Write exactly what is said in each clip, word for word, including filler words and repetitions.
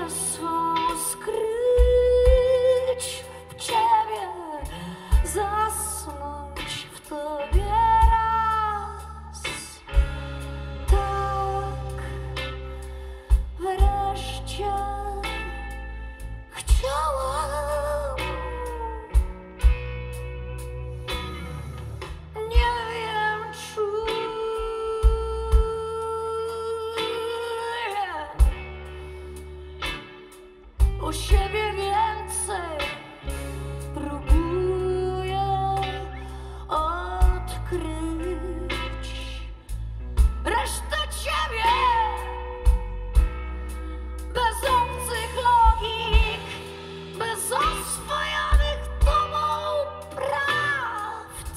swą skryć w ciebie, zasnąć w tobie raz. Tak wreszcie chciałam. Nie wiem, czuję u siebie więcej, próbuję odkryć resztę ciebie bez obcych logik, bez oswojonych tobą prawd.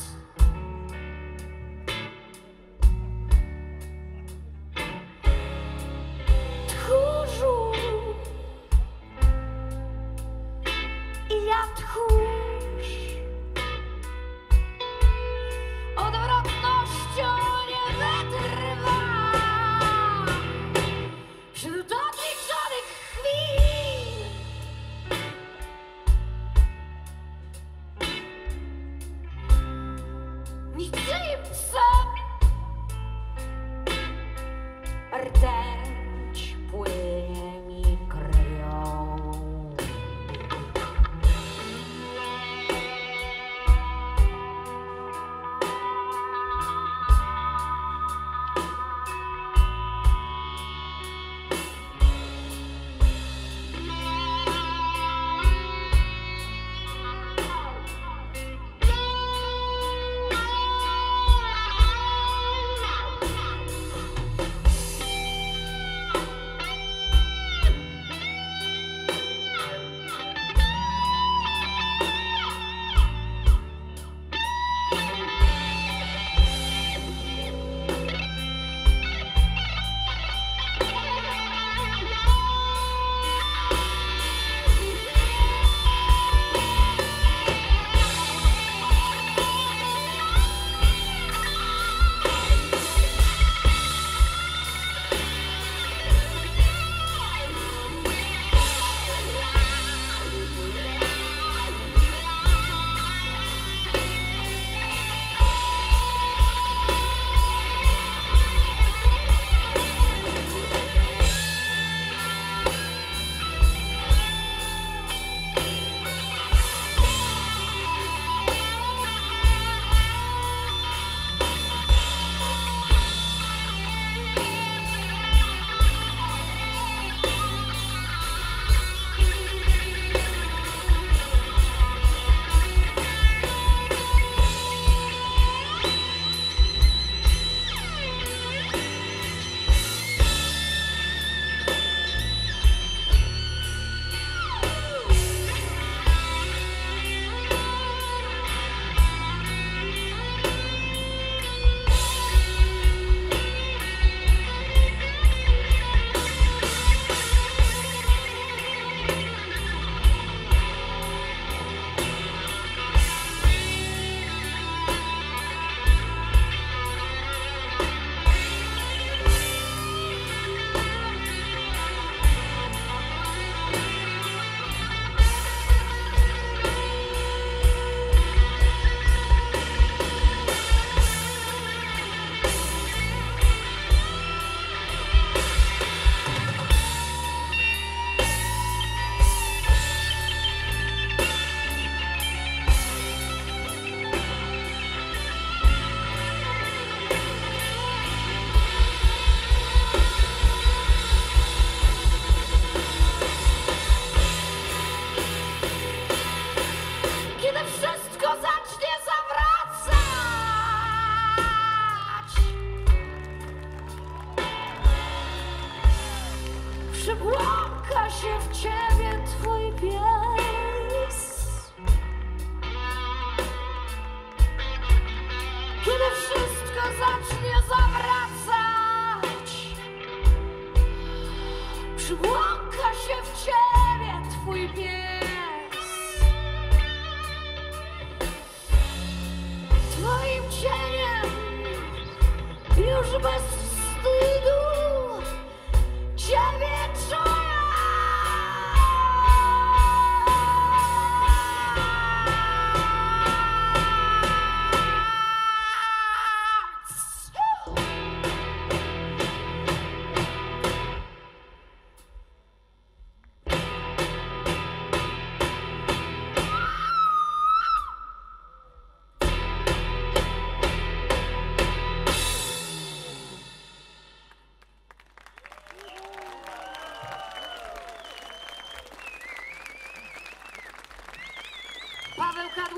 Tchórzu, i ja tchórz, odwrotnością nie wytrwam wśród odliczonych chwil. Niczyim psem rtęć płynie mi krwią. Przybłąka się w ciebie twój pies. Kiedy wszystko zacznie zawracać, przybłąka się w ciebie twój pies. Twoim cieniem już bez wstydu ciebie czuję.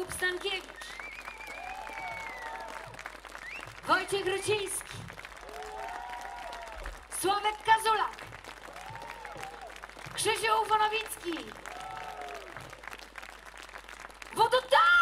Jakub Stankiewicz, Wojciech Ryciński, Sławek Kazulak, Krzysiu Ufonowicki, Wododa!